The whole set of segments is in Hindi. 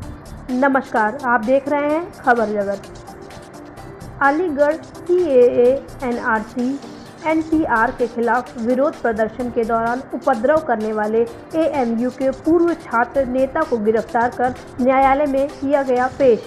नमस्कार, आप देख रहे हैं खबर जगत। अलीगढ़ सीएए, एनआरसी, एनपीआर के खिलाफ विरोध प्रदर्शन के दौरान उपद्रव करने वाले एएमयू के पूर्व छात्र नेता को गिरफ्तार कर न्यायालय में किया गया पेश।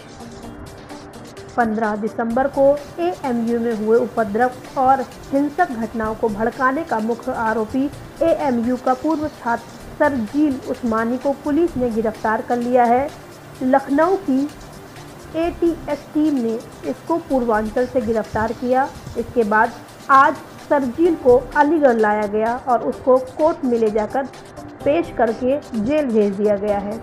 15 दिसंबर को एएमयू में हुए उपद्रव और हिंसक घटनाओं को भड़काने का मुख्य आरोपी एएमयू का पूर्व छात्र शरजील उस्मानी को पुलिस ने गिरफ्तार कर लिया है। लखनऊ की एटीएस टीम ने इसको पूर्वांचल से गिरफ्तार किया। इसके बाद आज शरजील को अलीगढ़ लाया गया और उसको कोर्ट में ले जाकर पेश करके जेल भेज दिया गया है।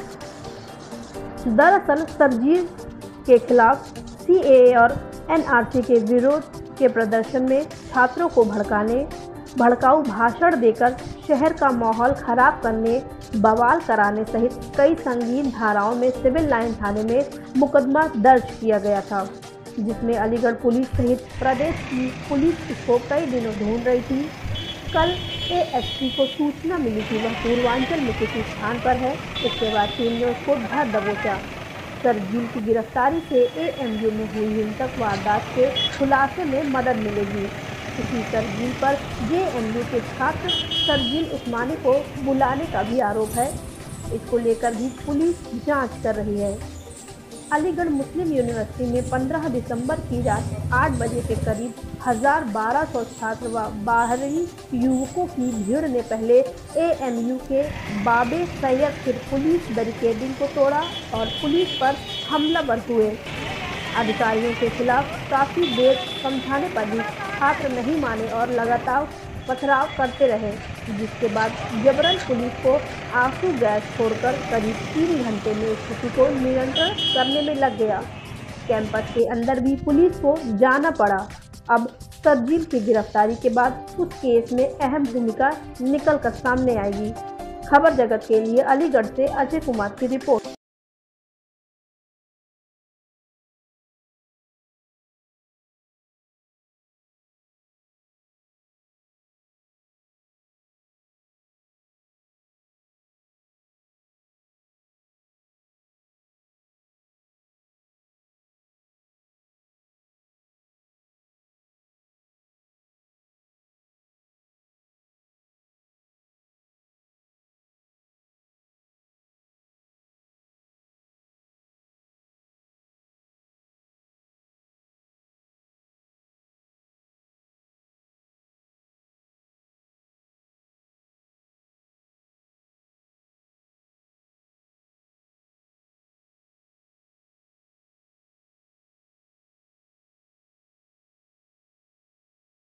दरअसल शरजील के खिलाफ सीएए और एनआरसी के विरोध के प्रदर्शन में छात्रों को भड़काऊ भाषण देकर शहर का माहौल खराब करने, बवाल कराने सहित कई संगीन धाराओं में सिविल लाइन थाने में मुकदमा दर्ज किया गया था, जिसमें अलीगढ़ पुलिस सहित प्रदेश की पुलिस इसको कई दिनों ढूंढ रही थी। कल एएसपी को सूचना मिली कि वह पूर्वांचल में किसी स्थान पर है। इसके बाद टीम ने उसको धर दबोचा। शरजील की गिरफ्तारी से एएमयू में हुई हिंसक वारदात के खुलासे में मदद मिलेगी। इसी शरजील पर जेएमयू के छात्र शरजील उस्मानी को बुलाने का भी आरोप है। इसको लेकर भी पुलिस जांच कर रही है। अलीगढ़ मुस्लिम यूनिवर्सिटी में 15 दिसंबर की रात 8 बजे के करीब 1200 छात्र व बाहरी युवकों की भीड़ ने पहले एएमयू के बाबे सैयद फिर पुलिस बैरिकेडिंग को तोड़ा और पुलिस पर हमलावर हुए। अधिकारियों के खिलाफ काफ़ी देर समझाने पर भी छात्र नहीं माने और लगातार पथराव करते रहे, जिसके बाद जबरन पुलिस को आंसू गैस छोड़कर करीब 3 घंटे में स्थिति को नियंत्रण करने में लग गया। कैंपस के अंदर भी पुलिस को जाना पड़ा। अब शरजील की गिरफ्तारी के बाद उस केस में अहम भूमिका निकल कर सामने आएगी। खबर जगत के लिए अलीगढ़ से अजय कुमार की रिपोर्ट।